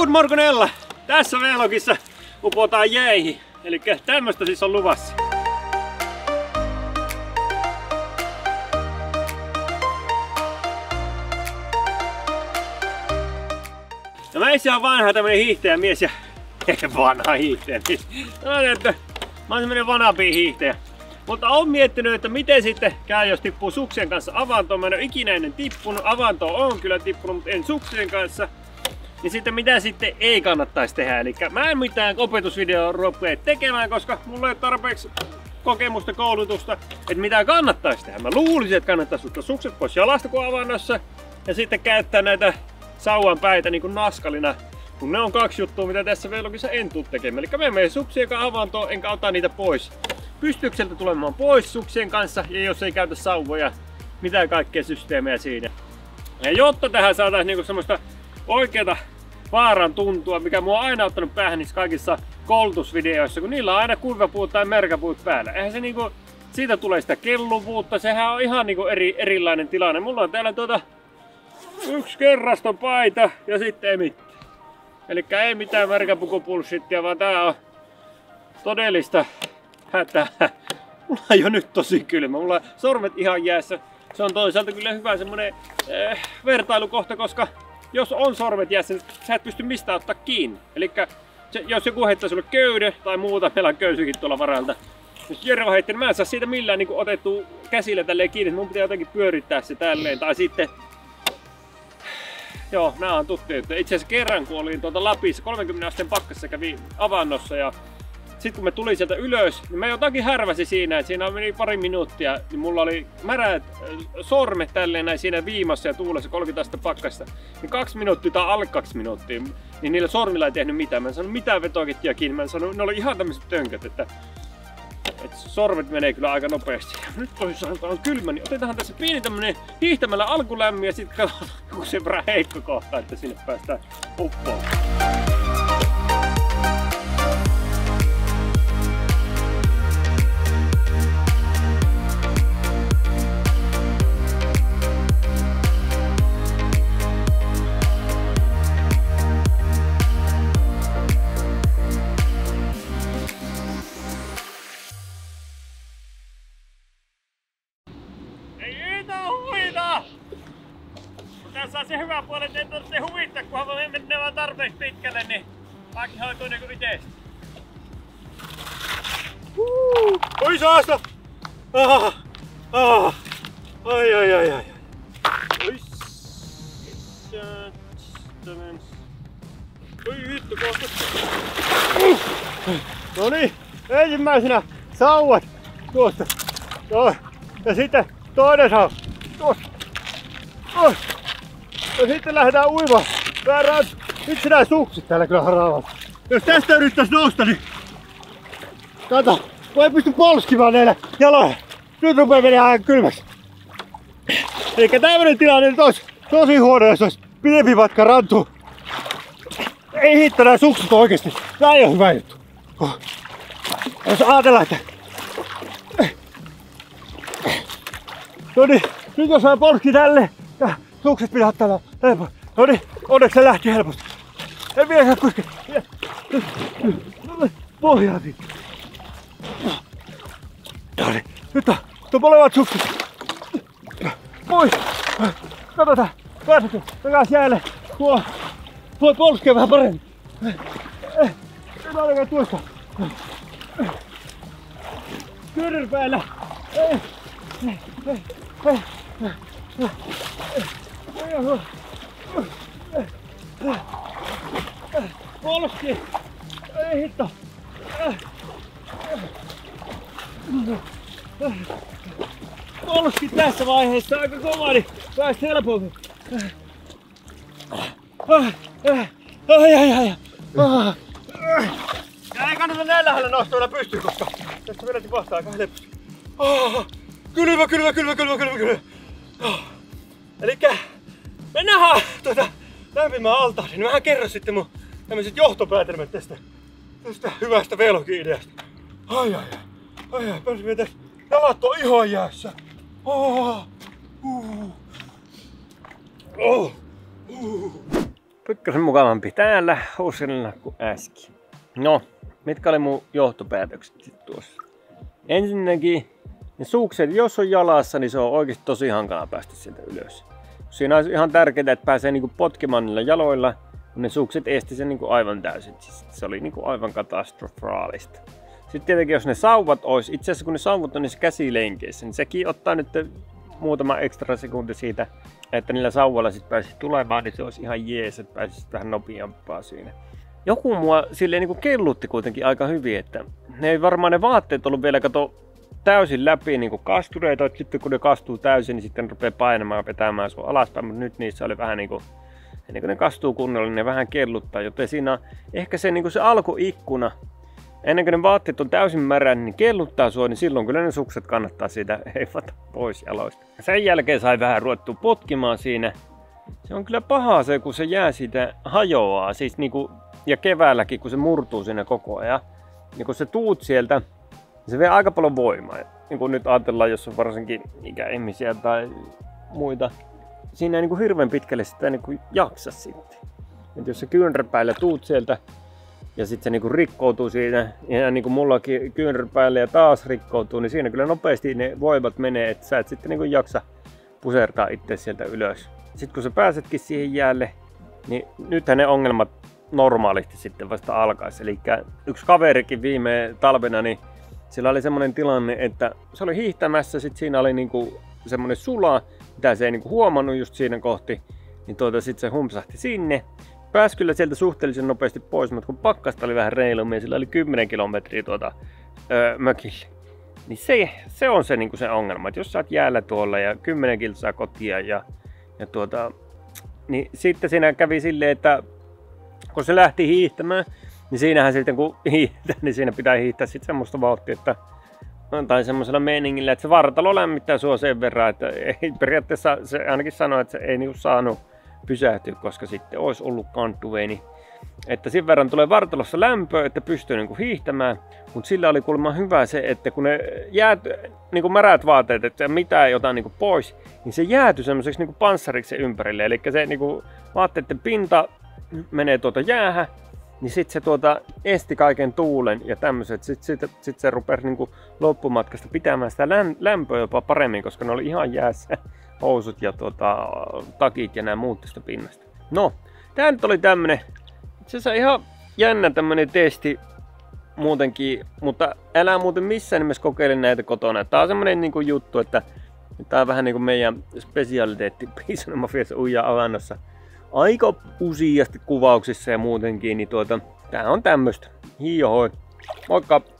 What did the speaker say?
Good morgonella! Tässä vlogissa upotaan jäihin. Eli tämmöstä siis on luvassa. No mä itse on vanha tämmönen hiihtäjämies ja... vanha hiihtäjämies. Mä oon semmonen vanhampi hiihtäjä. Mutta oon miettinyt, että miten sitten käy, jos tippuu suksien kanssa avantoon. Mä en oo ikinä ennen tippunut. Avantoon on kyllä tippunut, mutta en suksien kanssa. Niin sitten mitä sitten ei kannattaisi tehdä. Eli mä en mitään opetusvideoa rupea tekemään, koska mulla ei ole tarpeeksi kokemusta, koulutusta, että mitä kannattaisi tehdä. Mä luulisin, että kannattaisi ottaa sukset pois jalasta kun avannossa. Ja sitten käyttää näitä sauvan päitä niin kuin naskalina. Kun ne on kaksi juttua, mitä tässä vlogissa en tuu tekemään. Eli mä menen suksien kanssa avantoon, enkä ota niitä pois. Pystyykseltä tulemaan pois suksien kanssa, ja jos ei käytä sauvoja, mitä kaikkea systeemejä siinä. Ja jotta tähän saataisiin niinku semmoista oikeata vaaran tuntua, mikä mua on aina ottanut päähän niissä kaikissa koulutusvideoissa, kun niillä on aina kuivapuut tai merkäpuut päällä. Eihän se niinku, siitä tulee sitä kelluvuutta, sehän on ihan niinku erilainen tilanne. Mulla on täällä yksi kerraston paita ja sitten ei mitään. Elikkä ei mitään merkäpukupulshittia, vaan tää on todellista hätää. Mulla on jo nyt tosi kylmä. Mulla on sormet ihan jäässä. Se on toisaalta kyllä hyvä semmonen vertailukohta, koska jos on sormet jäässä, niin sä et pysty mistään ottaa kiinni. Elikkä jos joku heittää sulle köyden tai muuta, meillä on köysykin tuolla varalta. Jos Jerva heitti, niin mä en saa siitä millään niin otettua käsillä tälleen kiinni. Mun pitää jotenkin pyörittää se tälleen. Tai sitten... Joo, nää on tuttuja. Itse asiassa kerran kun olin Lapissa 30 asteen pakkassa kävin avannossa ja sitten kun me tuli sieltä ylös, niin mä jotakin härväsin siinä, että siinä meni pari minuuttia, niin mulla oli märät sormet tälleen näin siinä viimassa ja tuulessa 30 astetta pakkasta. Niin 2 minuuttia tai alle 2 minuuttia, niin niillä sormilla ei tehnyt mitään. Mä en sanonut mitään vetokettia kiinni, mä en sanonut, ne oli ihan tämmöiset tönköt, että sormet menee kyllä aika nopeasti. Nyt toisaalta on kylmä, niin otetaan tässä pieni tämmönen hiihtämällä alkulämmin ja sitten katsotaan joku sen verran heikko kohta, että sinne päästään uppoon. Tässä on se hyvä puoli, että ei tarvitse huvittaa, kunhan me mennään vaan tarpeeksi pitkälle, niin kaikki hoituu niinku itestä. Oi saasta! Ai. Oi Oi vittu kohta. Noniin, ensimmäisenä sauvat tuosta. Ja sitten toinen sauva tuosta. Ja sitten lähdetään uimaan. Nyt nää sukset täällä kyllä haraavat. Jos tästä yrittäis nousta, niin... Kato, mä en pysty polskimaan näillä jaloja. Nyt rupee menee aika kylmäksi. Elikkä tämmönen tilanne nyt olisi tosi huono, jos olisi pidempi matka rantuun. Ei hitto nää sukset oikeesti. Tää ei oo hyvä juttu. Jos ajatellaan, että... Noniin, nyt jos mä polski tälleen. Ja sukset pitää ottaa lämpöä. Noniin, onneksi se lähti helposti. En vielä saa kuskea. Pohjaa siitä. Noniin, nyt on molemmat sukset. Moi! Katsotaan, pääsekö takaisin jäälle. Voi polskea vähän paremmin. Ei ainakaan tuosta. Kyrr päällä. Polski! Ei hitto! Polski tässä vaiheessa aika kova, niin päästä helpommin. Ja ei kannata näin lähellä nostaa vielä pystyyn, koska tästä vedät vastaan aika helposti. Kylmä. Elikkä mennään lämpimään altaan, niin mä kerron sitten mun tämmöiset johtopäätelmät tästä hyvästä vlog-ideasta. Ai, pääsimme tässä. Jalat on ihan jäässä. pikkasen mukavampi täällä housilla kuin äsken. No, mitkä oli mun johtopäätökset sit tuossa? Ensinnäkin ne sukset, jos on jalassa, niin se on oikeasti tosi hankala päästä sieltä ylös. Siinä on ihan tärkeää, että pääsee niinku potkimaan niillä jaloilla, kun ne sukset esti sen niinku aivan täysin. Siis se oli niinku aivan katastrofaalista. Sitten tietenkin jos ne sauvat olisi, itse asiassa kun ne sauvat on niissä käsilenkeissä, niin sekin ottaa nyt muutama ekstra sekunti siitä, että niillä sauvalla sitten pääsisi tulemaan, niin se olisi ihan jees, että pääsisi vähän nopeampaa siinä. Joku mua silleen niinku kellutti kuitenkin aika hyvin, että ne ei varmaan ne vaatteet ollut vielä täysin läpi niinku kastureita, että sitten kun ne kastuu täysin, niin sitten ne rupeaa painamaan ja vetämään sua alaspäin, mutta nyt niissä oli vähän niinku, ennen kuin ne kastuu kunnolla, niin ne vähän kelluttaa, joten siinä on ehkä se, niinku se alkuikkuna, ennen kuin ne vaatteet on täysin märän, niin kelluttaa sua, niin silloin kyllä ne sukset kannattaa siitä heivata pois jaloista. Sen jälkeen sai vähän ruvettua potkimaan siinä. Se on kyllä paha se, kun se jää siitä hajoaa, siis niinku, ja keväälläkin, kun se murtuu siinä koko ajan. Ja kun se tuut sieltä, se vie aika paljon voimaa. Niin kun nyt ajatellaan, jos on varsinkin ikäihmisiä tai muita, siinä ei niin kuin hirveän pitkälle sitä niin kuin jaksa sitten. Et jos se kyynärpäillä tuut sieltä ja sitten se niin kuin rikkoutuu siinä, ja niin kuin mullakin kyynärpäillä ja taas rikkoutuu, niin siinä kyllä nopeasti ne voimat menee, että sä et sitten niin kuin jaksa pusertaa itse sieltä ylös. Sitten kun sä pääsetkin siihen jäälle, niin nythän ne ongelmat normaalisti sitten vasta alkaisi. Eli yksi kaverikin viime talvena, niin sillä oli semmoinen tilanne, että se oli hiihtämässä, sitten siinä oli niinku semmoinen sula, mitä se ei niinku huomannut just siinä kohti, niin sitten se humpsahti sinne. Pääsi kyllä sieltä suhteellisen nopeasti pois, mutta kun pakkasta oli vähän reilummin, sillä oli 10 kilometriä mökille. Niin se on se, niinku se ongelma, että jos sä oot jäällä tuolla ja 10 kilsaa kotia niin sitten siinä kävi silleen, että kun se lähti hiihtämään, niin siinähän sitten kun hiihtää, niin siinä pitää hiihtää sitten semmoista vauhtia, että tai semmoisella meiningillä, että se vartalo lämmittää sua sen verran, että ei periaatteessa se ainakin sanoi, että se ei niinku saanut pysähtyä, koska sitten olisi ollut kanttuveini. Että sen verran tulee vartalossa lämpöä, että pystyy niinku hiihtämään, mutta sillä oli kuulemma hyvä se, että kun ne niinku märät vaatteet, että mitä ei ota niinku pois, niin se jäätyi semmoiseksi niinku panssariksi ympärille, eli se niinku vaatteiden pinta menee jäähän, niin sitten se esti kaiken tuulen ja tämmöiset. Sitten se rupesi niinku loppumatkasta pitämään sitä lämpöä jopa paremmin, koska ne oli ihan jäässä housut ja takit ja nämä muut tästä pinnasta. No, tää nyt oli tämmönen, se ihan jännä tämmönen testi muutenkin, mutta älä muuten missään nimessä kokeile näitä kotona. Tää on semmonen niinku juttu, että tää on vähän niinku meidän spesialiteetti Piisonen Mafiassa uijaa avannossa. Aika useasti kuvauksissa ja muutenkin, niin tää on tämmöstä. Hiihoi. Moikka!